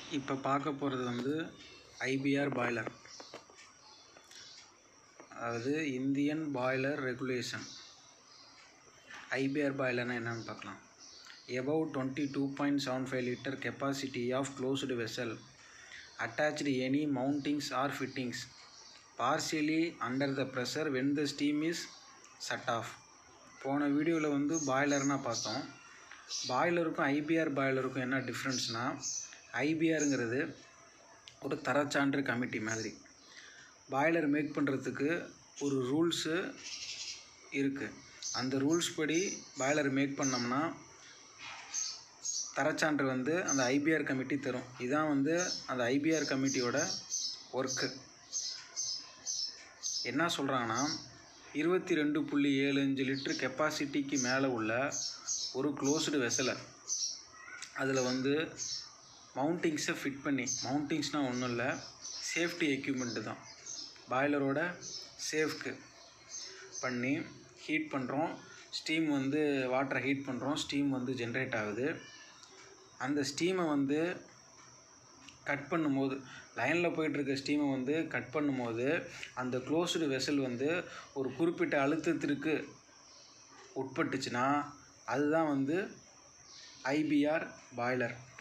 இப்போ பார்க்க போகிறது வந்து ஐபிஆர் பாய்லர், அதாவது இந்தியன் பாய்லர் ரெகுலேஷன். ஐபிஆர் பாய்லர்னால் என்னென்னு பார்க்கலாம். above 22.75 liter capacity of closed vessel attached any mountings or fittings partially under the pressure when the steam is shut off. போன வீடியோவில் வந்து பாய்லர்னால் பார்த்தோம். பாய்லருக்கும் ஐபிஆர் பாய்லருக்கும் என்ன டிஃப்ரென்ஸ்னால், ஐபிஆருங்கிறது ஒரு தரச்சான்று கமிட்டி மாதிரி. பாய்லர் மேக் பண்ணுறதுக்கு ஒரு ரூல்ஸு இருக்குது. அந்த ரூல்ஸ் படி பாய்லர் மேக் பண்ணோம்னா தரச்சான்று வந்து அந்த ஐபிஆர் கமிட்டி தரும். இதுதான் வந்து அந்த ஐபிஆர் கமிட்டியோட ஒர்க்கு. என்ன சொல்கிறாங்கன்னா, 22.75 லிட்டர் கெப்பாசிட்டிக்கு மேலே உள்ள ஒரு க்ளோஸ்டு வெசலை அதில் வந்து மவுண்டிங்ஸை ஃபிட் பண்ணி, மவுண்டிங்ஸ்னால் ஒன்றும் இல்லை, சேஃப்டி எக்யூப்மெண்ட்டு தான், பாய்லரோட சேஃப்க்கு பண்ணி ஹீட் பண்ணுறோம். ஸ்டீம் வந்து வாட்டரை ஹீட் பண்ணுறோம், ஸ்டீம் வந்து ஜென்ரேட் ஆகுது. அந்த ஸ்டீமை வந்து கட் பண்ணும்போது, லைனில் போயிட்டுருக்க ஸ்டீமை வந்து கட் பண்ணும்போது அந்த க்ளோஸ்டு வெசல் வந்து ஒரு குறிப்பிட்ட அழுத்தத்திற்கு உட்பட்டுச்சுன்னா அதுதான் வந்து ஐபிஆர் பாய்லர்.